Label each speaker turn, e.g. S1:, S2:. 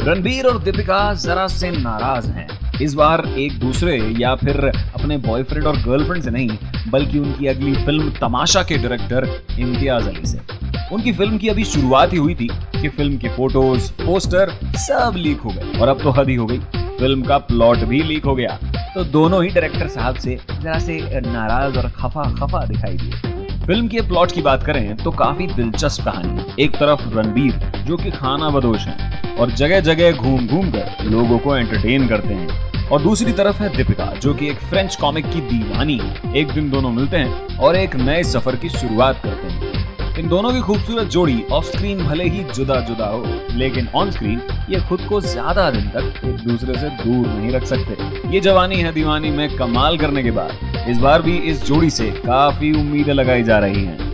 S1: रणबीर और दीपिका जरा से नाराज हैं। इस बार एक दूसरे या फिर अपने बॉयफ्रेंड और गर्लफ्रेंड से नहीं, बल्कि उनकी अगली फिल्म तमाशा के डायरेक्टर इम्तियाज अली से। उनकी फिल्म की अभी शुरुआत ही हुई थी कि फिल्म के फोटोज, पोस्टर सब लीक हो गए और अब तो हद ही हो गई, फिल्म का प्लॉट भी लीक हो गया। तो दोनों ही डायरेक्टर साहब से जरा से नाराज और खफा दिखाई दिए। फिल्म के प्लॉट की बात करें तो काफी दिलचस्प कहानी है। एक तरफ रणबीर जो कि खाना बदोश हैं और जगह जगह घूम कर लोगों को एंटरटेन करते हैं, और दूसरी तरफ है दीपिका जो कि एक फ्रेंच कॉमिक की दीवानी है। एक दिन दोनों मिलते हैं और एक नए सफर की शुरुआत करते हैं। इन दोनों की खूबसूरत जोड़ी ऑफ स्क्रीन भले ही जुदा हो, लेकिन ऑन स्क्रीन ये खुद को ज्यादा दिन तक एक दूसरे से दूर नहीं रख सकते। ये जवानी है दीवानी में कमाल करने के बाद इस बार भी इस जोड़ी से काफी उम्मीदें लगाई जा रही हैं।